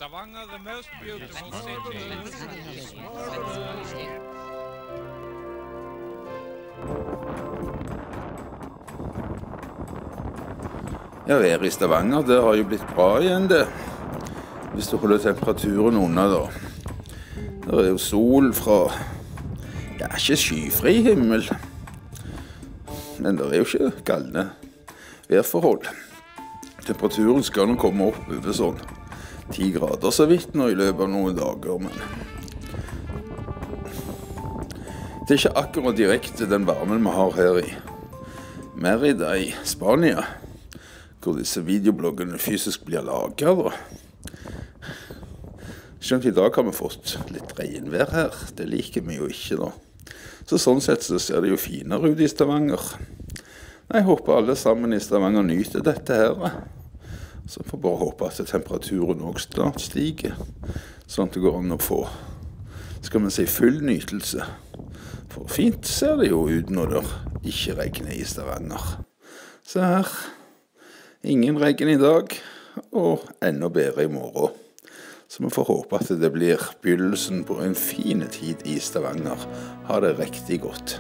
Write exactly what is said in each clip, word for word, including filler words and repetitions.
Stavanger, the most beautiful city. Ja, været i Stavanger, det har jo blitt bra igjen det. Hvis du holder temperaturen under da. Det er jo sol fra, ja, ikke skyfri himmel. Men det er jo ikke galne værforhold. Temperaturen skal nå komme opp over sånn ti grader så vidt nå i løpet av noen dager, men det er ikke akkurat direkte den varmen vi har her i Mérida i Spania, hvor disse videobloggene fysisk blir laget. Skjønt i dag har vi fått litt regnvær her, det liker vi jo ikke da. Så sånn sett så ser det jo finere ut i Stavanger. Jeg håper alle sammen i Stavanger nyter dette her. Så får bare håpe at temperaturen også snart stiger, sånn at det går an å få, skal man si, full nytelse. For fint ser det jo ut når det ikke regner i Stavanger. Så her, ingen regn i dag, og enda bedre i morgen. Så vi får håpe at det blir begynnelsen på en fin tid i Stavanger. Ha det riktig godt.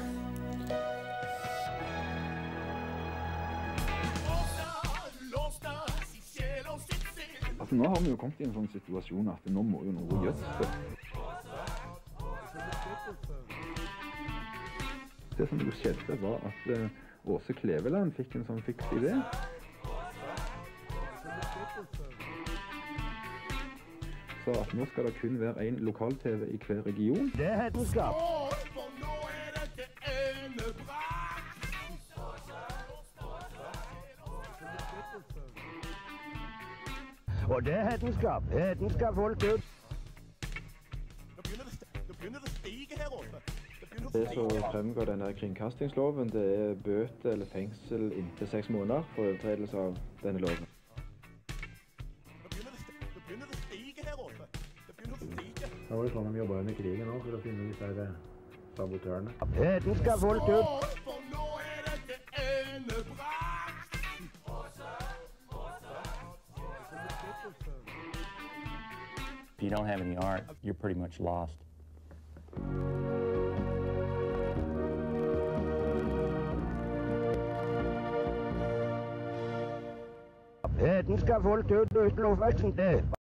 Altså, nå har vi jo kommet i en sånn situasjon at nå må jo noe gjøres det. Det som jo skjedde var at uh, Åse Kleveland fikk en sånn fiks idé. Så at nå skal det kun være en lokal-tv i hver region. Det er hetenskap. Og det er hetenskap. Hetenskap folk ut. Det begynner å stige her oppe. Det som fremgår denne kringkastingsloven, det er bøte eller fengsel inntil seks måneder for overtredelse av denne loven. Det begynner å stige her oppe. Det begynner å stige. Da var det sånn de jobbet under krigen også, for å finne disse her sabotørene. Hetenskap folk ut. For nå er dette endebrakt. If you don't have any art, you're pretty much lost. Hetenskap folk ut uten oppveksten til.